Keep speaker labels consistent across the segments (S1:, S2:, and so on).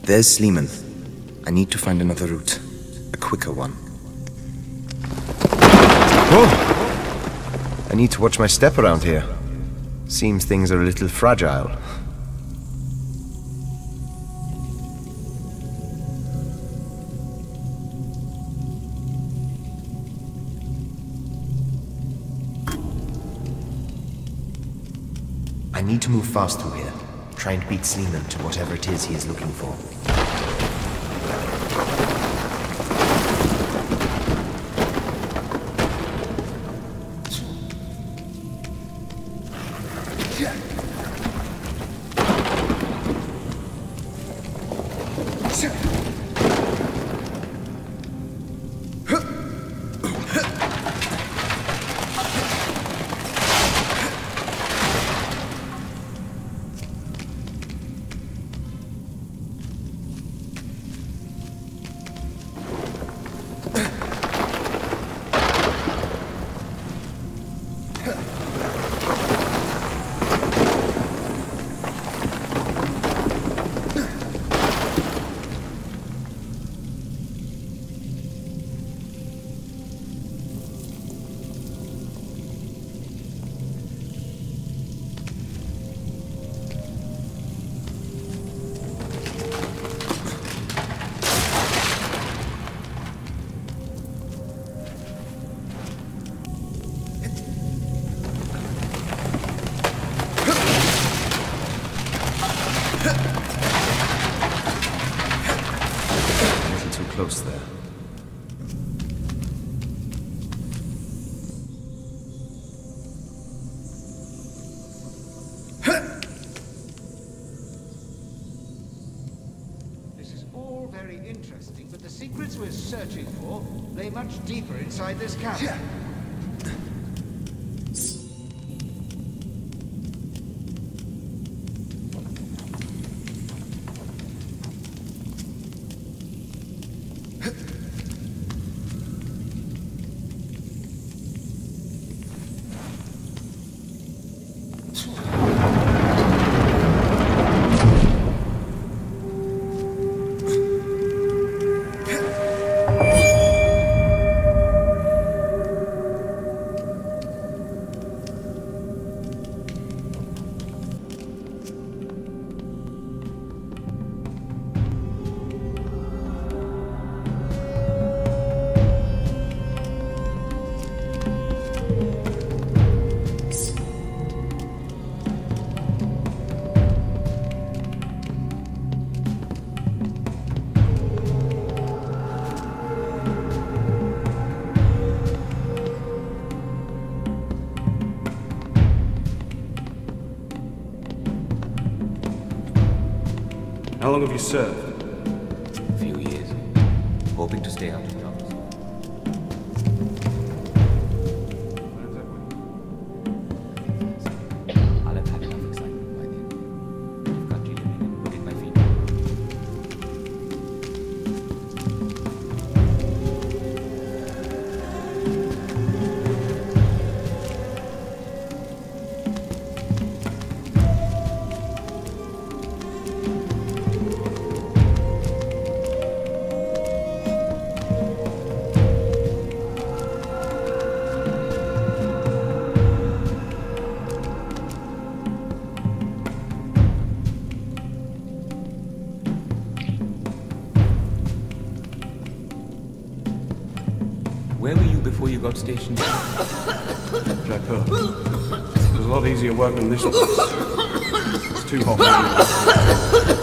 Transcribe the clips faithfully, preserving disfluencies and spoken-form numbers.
S1: There's Sleeman. I need to find another route. A quicker one. Whoa! I need to watch my step around here. Seems things are a little fragile. I need to move fast through here. Try and beat Sleeman to whatever it is he is looking for. Close there.
S2: This is all very interesting, but the secrets we're searching for lay much deeper inside this cabin.
S3: How long have you served?
S4: A few years. Hoping to stay out of trouble. I'll have had enough excitement by then. I've got you living and putting my feet on. Where were you before you got stationed?
S3: Jaipur. It was a lot easier work than this place. It's too hot.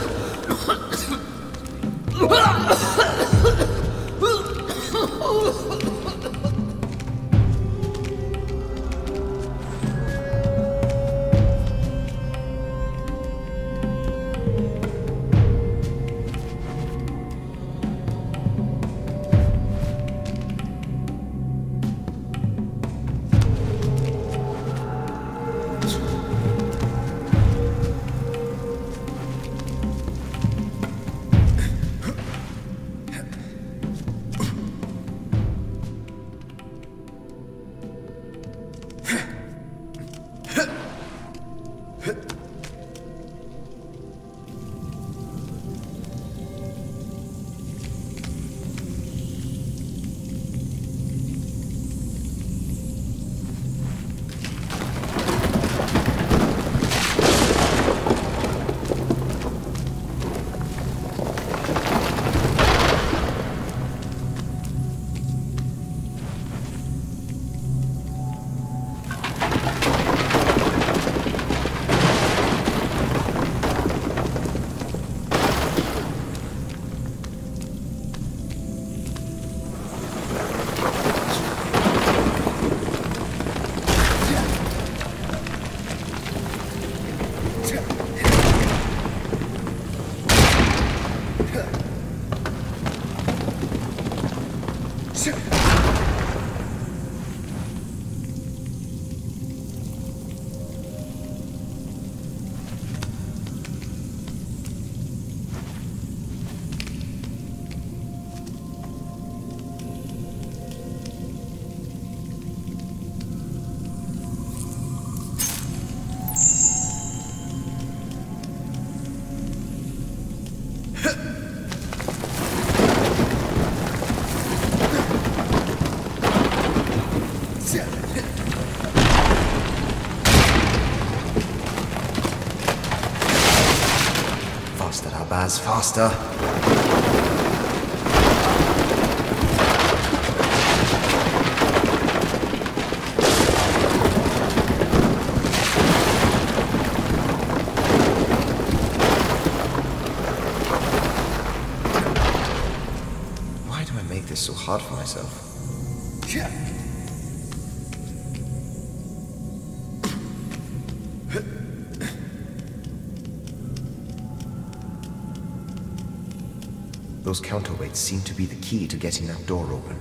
S1: Faster, Abaz, faster. Why do I make this so hard for myself? Those counterweights seem to be the key to getting that door open.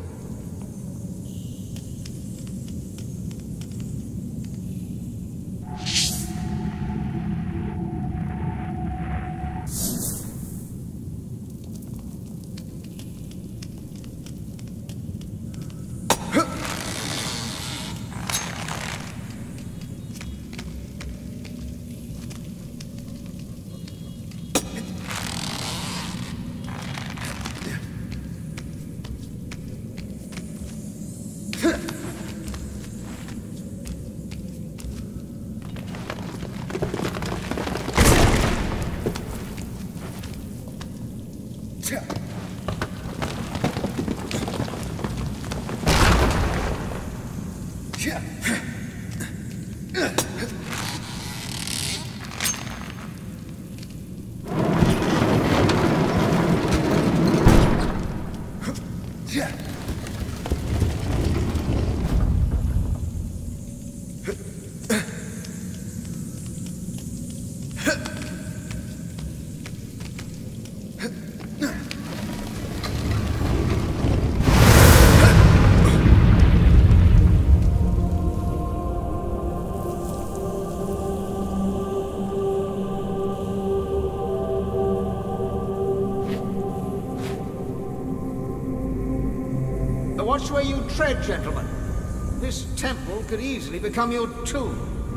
S2: Watch where you tread, gentlemen. This temple could easily become your tomb.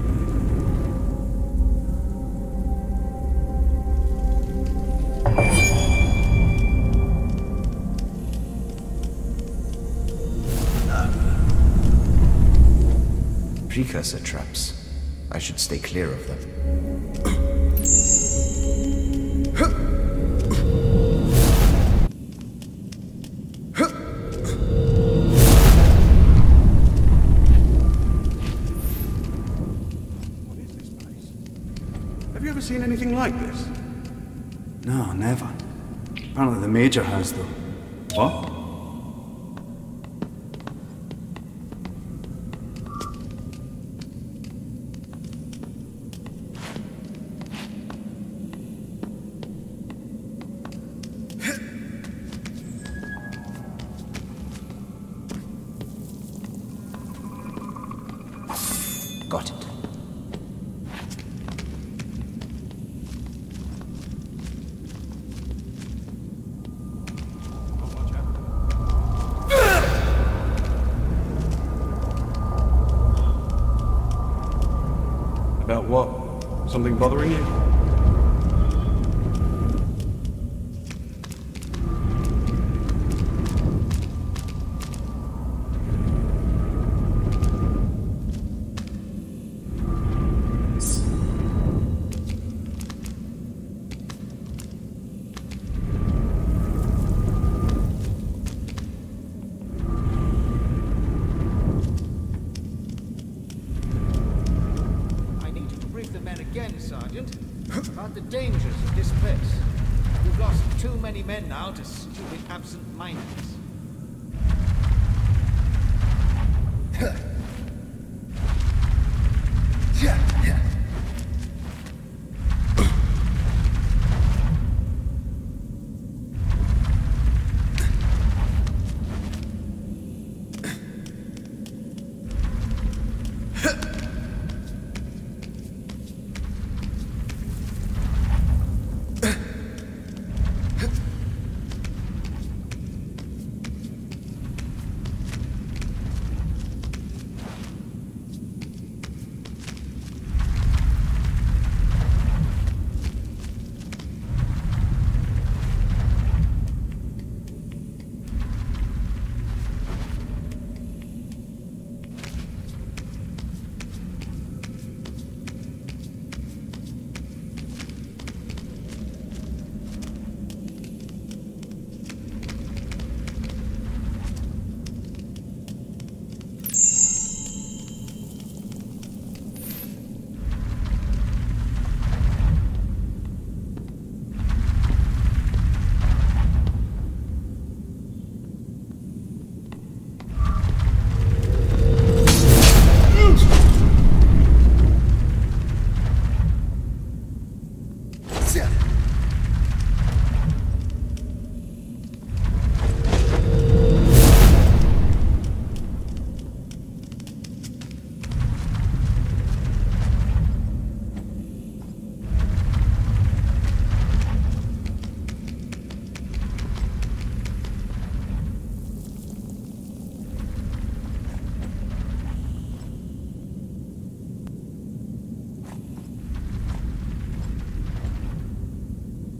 S1: Precursor traps. I should stay clear of them.
S3: Seen anything like this?
S5: No, never. Apparently the Major has, though.
S3: What?
S1: Got it.
S3: About what? Something bothering you?
S2: About the dangers of this place. We've lost too many men now to stupid absent-mindedness.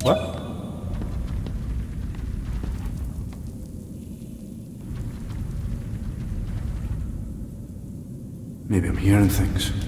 S3: What?
S5: Maybe I'm hearing things.